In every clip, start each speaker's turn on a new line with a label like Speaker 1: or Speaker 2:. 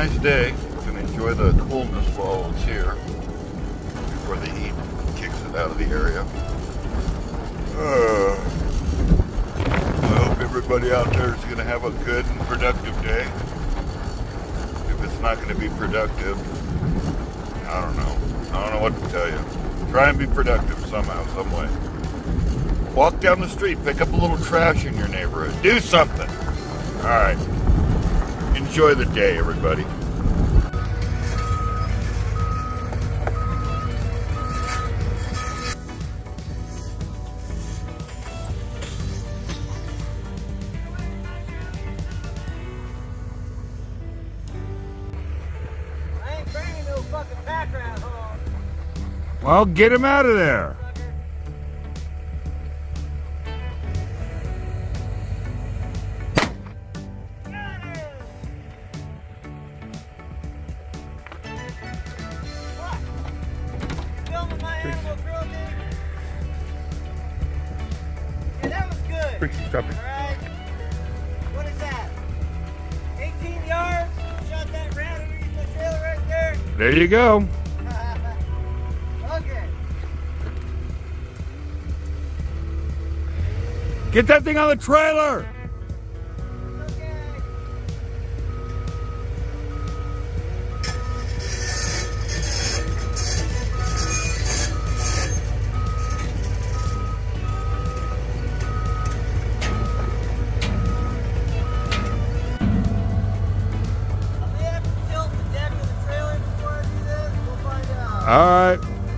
Speaker 1: nice day. You can enjoy the coolness while it's here before the heat kicks it out of the area. I hope everybody out there is going to have a good and productive day. If it's not going to be productive, I don't know. I don't know what to tell you. Try and be productive somehow, some way. Walk down the street, pick up a little trash in your neighborhood. Do something. All right. Enjoy the day, everybody.
Speaker 2: I ain't bringing no fucking background home.
Speaker 1: Well, get him out of there.
Speaker 2: All right. What is that? 18 yards? Shot that round underneath the trailer right there?
Speaker 1: There you go.
Speaker 2: Okay.
Speaker 1: Get that thing on the trailer. All right.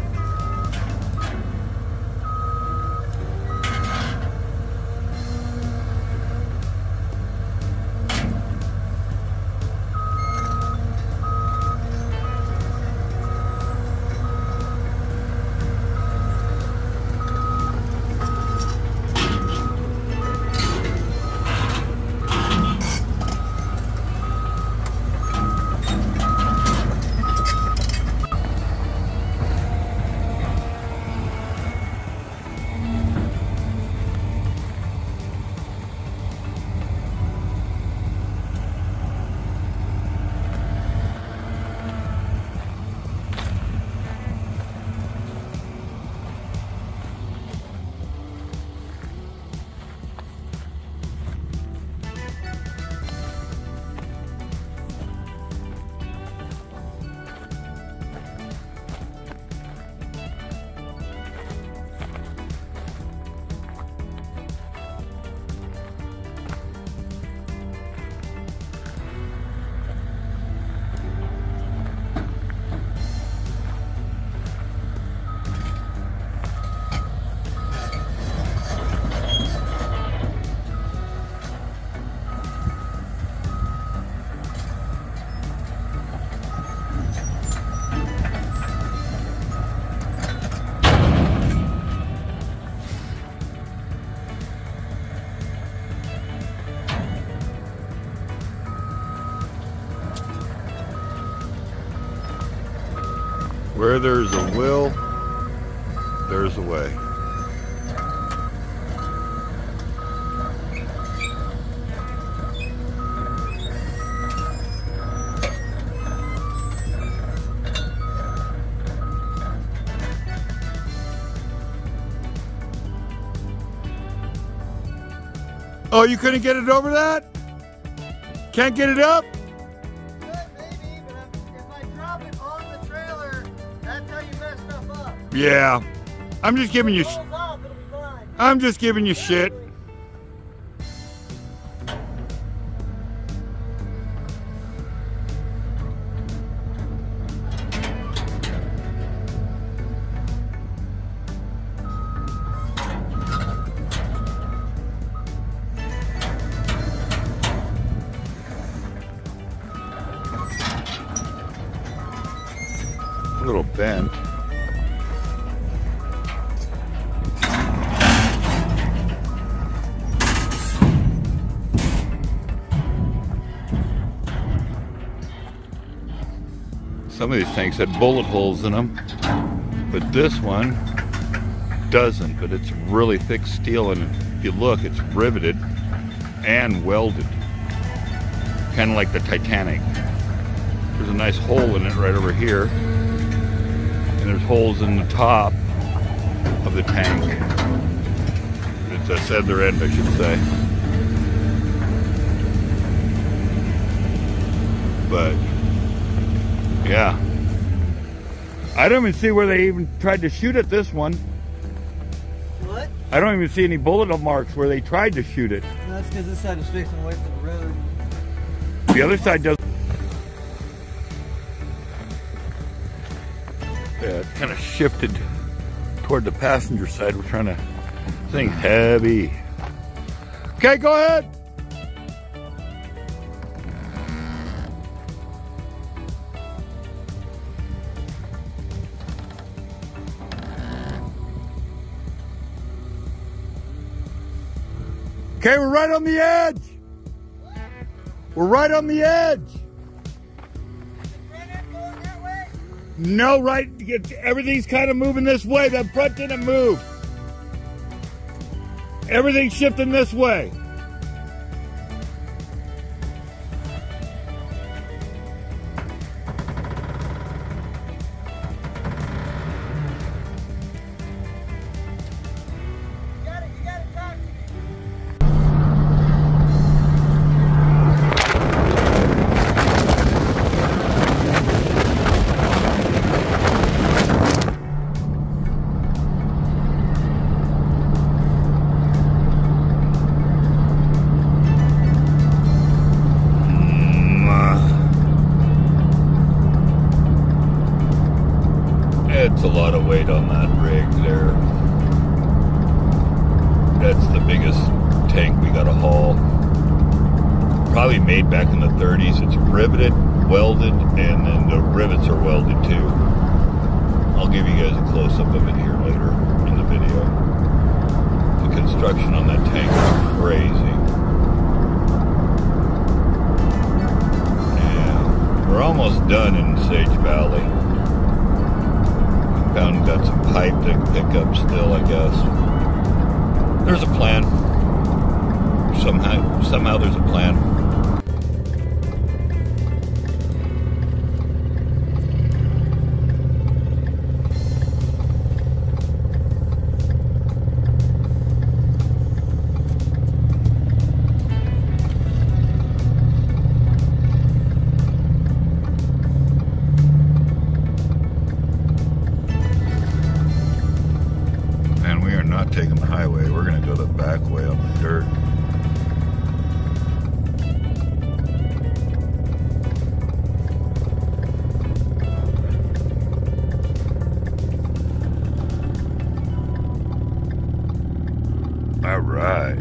Speaker 1: Where there's a will, there's a way. Oh, you couldn't get it over that? Can't get it up? Yeah, I'm just giving you. I'm just giving you shit. A little bent. Some of these tanks had bullet holes in them, but this one doesn't, but it's really thick steel, and if you look, it's riveted and welded, kind of like the Titanic. There's a nice hole in it right over here. And there's holes in the top of the tank. It's a center end, I should say. But, yeah. I don't even see where they even tried to shoot at this one.
Speaker 2: What?
Speaker 1: I don't even see any bullet marks where they tried to shoot it.
Speaker 2: No, that's because this side was facing away from the road.
Speaker 1: The other side does. Yeah, it kind of shifted toward the passenger side. We're trying to think heavy. Okay, go ahead. Okay, we're right on the edge. We're right on the edge. No, right, everything's kind of moving this way. That front didn't move. Everything's shifting this way. It's a lot of weight on that rig there. That's the biggest tank we got to haul. Probably made back in the 30s. It's riveted, welded, and then the rivets are welded too. I'll give you guys a close-up of it here later in the video. The construction on that tank is crazy. Yeah, we're almost done in Sage Valley. Got some pipe to pick up still, I guess. There's a plan. Somehow there's a plan. Taking the highway, we're going to go the back way on the dirt. All right.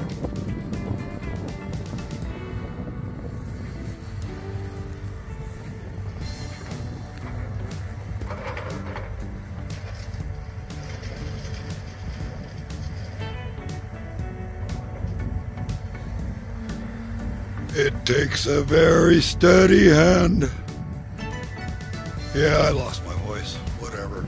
Speaker 1: It takes a very steady hand. Yeah, I lost my voice. Whatever.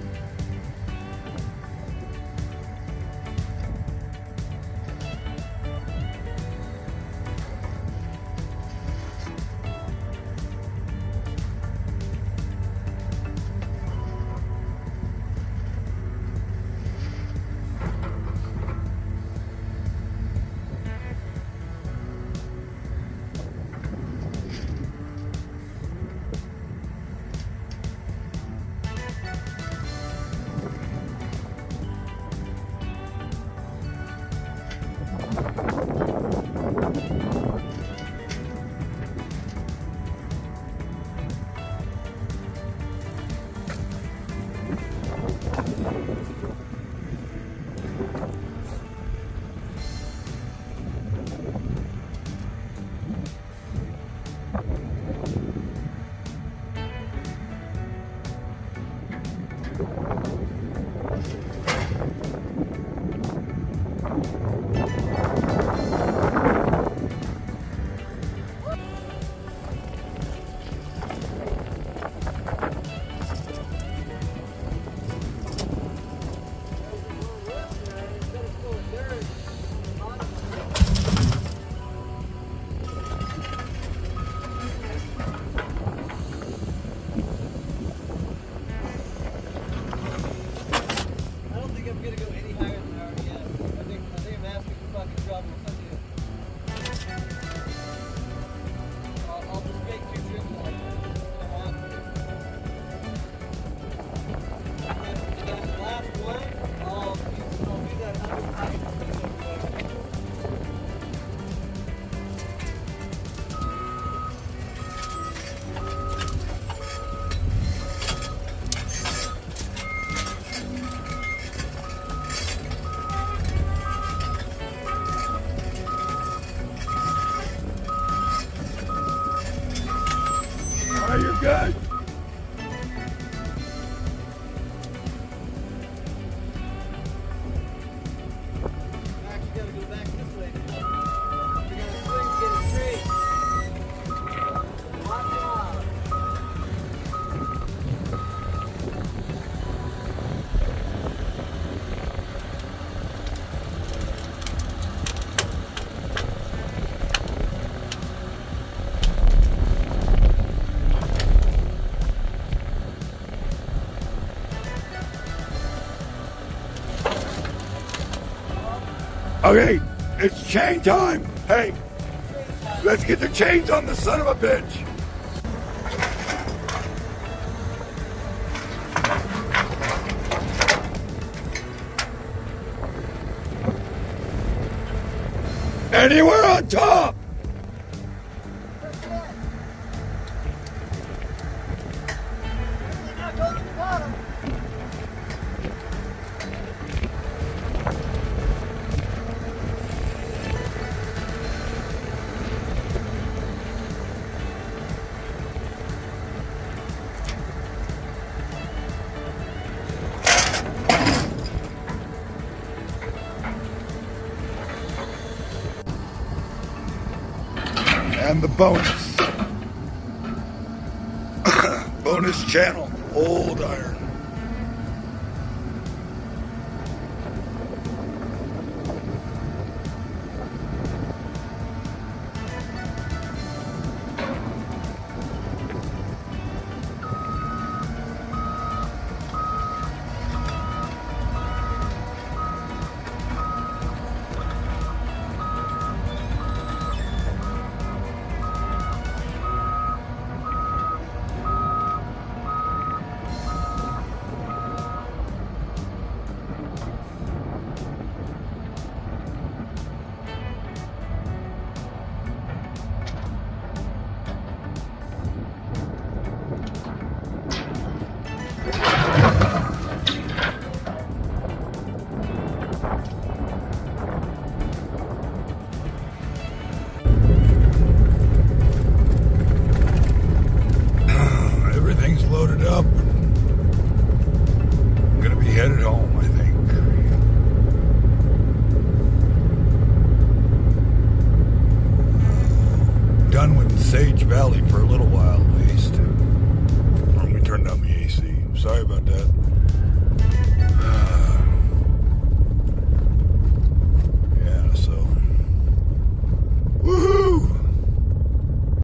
Speaker 1: You're good.
Speaker 2: Actually, gotta go back this way. You're gonna swing to get it straight. Watch out.
Speaker 1: Okay, it's chain time. Hey, let's get the chains on the son of a bitch. Anywhere on top.
Speaker 2: Now go to the bottom.
Speaker 1: And the bonus. Bonus channel, old iron. up and I'm gonna be headed home, I think. Done with Sage Valley for a little while at least. Let me turn down the AC. Sorry about that.